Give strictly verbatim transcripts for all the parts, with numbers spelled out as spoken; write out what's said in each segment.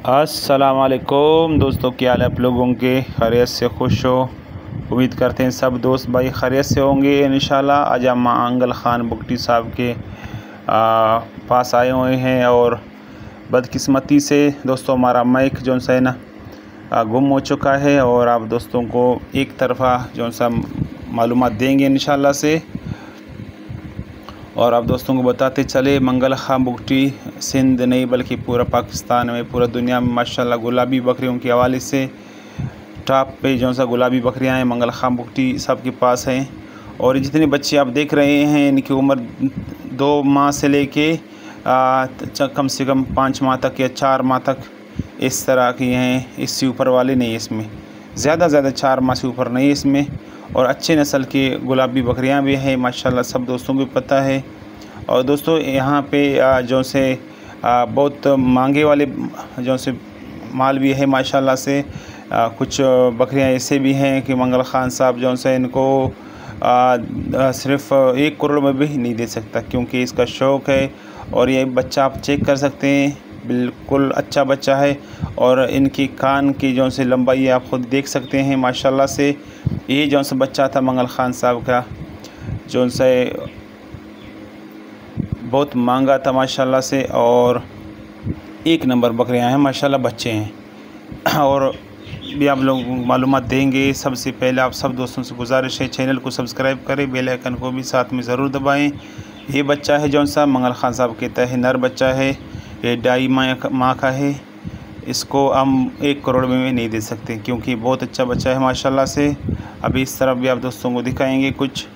अस्सलाम वालेकुम दोस्तों, क्या हाल है आप लोगों के? खैरियत से खुश हो? उम्मीद करते हैं सब दोस्त भाई खैरियत से होंगे इंशाल्लाह। आज हम मंगल ख़ान बुगटी साहब के आ, पास आए हुए हैं और बदकिस्मती से दोस्तों हमारा माइक जो सा है ना गुम हो चुका है और आप दोस्तों को एक तरफ़ा जो सा मालूमात देंगे इंशाल्लाह से। और आप दोस्तों को बताते चले मंगल ख़ान बुगटी सिंध नहीं बल्कि पूरा पाकिस्तान में, पूरा दुनिया में माशाल्लाह गुलाबी बकरियों के हवाले से टॉप पे जो सा गुलाबी बकरियां हैं मंगल ख़ान बुगटी साहब के पास हैं। और जितने बच्चे आप देख रहे हैं इनकी उम्र दो माह से लेके कम से कम पाँच माह तक या चार माह तक इस तरह की हैं। इससे ऊपर वाले नहीं, इसमें ज़्यादा ज़्यादा चार माह से ऊपर नहीं इसमें। और अच्छे नस्ल की गुलाबी बकरियां भी हैं माशाल्लाह, सब दोस्तों को पता है। और दोस्तों यहाँ पे जो से बहुत महंगे वाले जो से माल भी है माशाल्लाह से। कुछ बकरियां ऐसे भी हैं कि मंगल ख़ान साहब जो से इनको सिर्फ़ एक करोड़ में भी नहीं दे सकता, क्योंकि इसका शौक़ है। और ये बच्चा आप चेक कर सकते हैं, बिल्कुल अच्छा बच्चा है। और इनकी कान की जो से लंबाई आप ख़ुद देख सकते हैं माशाल्लाह से। ये जो सा बच्चा था मंगल ख़ान साहब का जो से बहुत महंगा था माशाल्लाह से। और एक नंबर बकरियां हैं माशाल्लाह, बच्चे हैं। और भी आप लोग मालूमात देंगे। सबसे पहले आप सब दोस्तों से गुजारिश है चैनल को सब्सक्राइब करें, बेल आइकन को भी साथ में ज़रूर दबाएं। ये बच्चा है जौन सा मंगल ख़ान साहब कहता है, नर बच्चा है, ये ढाई माह का है। इसको हम एक करोड़ में नहीं दे सकते क्योंकि बहुत अच्छा बच्चा है माशाल्लाह से। अभी इस तरफ भी आप दोस्तों को दिखाएंगे, कुछ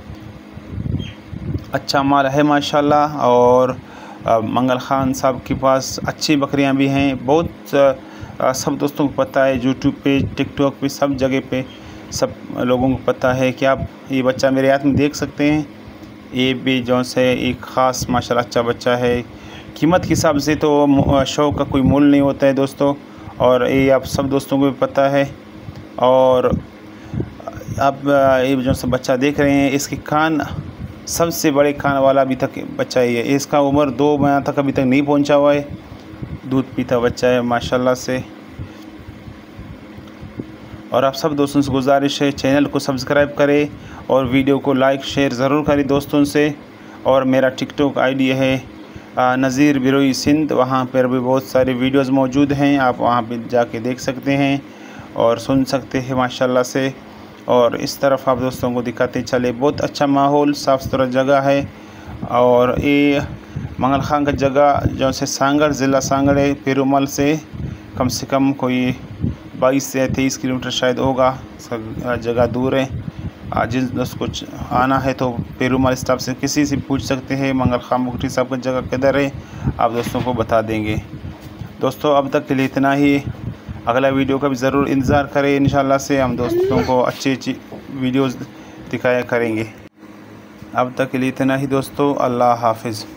अच्छा माल है माशाल्लाह। और मंगल ख़ान साहब के पास अच्छी बकरियां भी हैं बहुत। आ, सब दोस्तों को पता है, यूट्यूब पे, टिकटॉक पे, सब जगह पे सब लोगों को पता है कि आप ये बच्चा मेरे हाथ में देख सकते हैं। ये भी जो से एक ख़ास माशाल्लाह अच्छा बच्चा है। कीमत के हिसाब से तो शौक़ का कोई मूल नहीं होता है दोस्तों, और ये आप सब दोस्तों को भी पता है। और आप ये जो सा बच्चा देख रहे हैं, इसके कान सबसे बड़े कान वाला अभी तक बच्चा ही है। इसका उम्र दो महीना तक अभी तक नहीं पहुंचा हुआ है, दूध पीता बच्चा है माशाल्लाह से। और आप सब दोस्तों से गुजारिश है चैनल को सब्सक्राइब करें और वीडियो को लाइक शेयर ज़रूर करें दोस्तों से। और मेरा टिकटॉक आईडी है नज़ीर बिरोई सिंध, वहाँ पर भी बहुत सारे वीडियोस मौजूद हैं, आप वहाँ पे जाके देख सकते हैं और सुन सकते हैं माशाल्लाह से। और इस तरफ आप दोस्तों को दिखाते चले, बहुत अच्छा माहौल, साफ़ सुथरा जगह है। और ये मंगल ख़ान का जगह जो से सांगड़ ज़िला सांगड़ है, पेरुमल से कम से कम कोई बाईस से तेईस किलोमीटर शायद होगा, जगह दूर है। जिस दोस्त को आना है तो पेरुमल स्टाफ से किसी से पूछ सकते हैं मंगल ख़ान बुगटी साहब की जगह किधर है, आप दोस्तों को बता देंगे। दोस्तों अब तक के लिए इतना ही, अगला वीडियो का भी ज़रूर इंतज़ार करें इंशाल्लाह से। हम दोस्तों को अच्छी अच्छी वीडियोस दिखाया करेंगे। अब तक के लिए इतना ही दोस्तों, अल्लाह हाफिज़।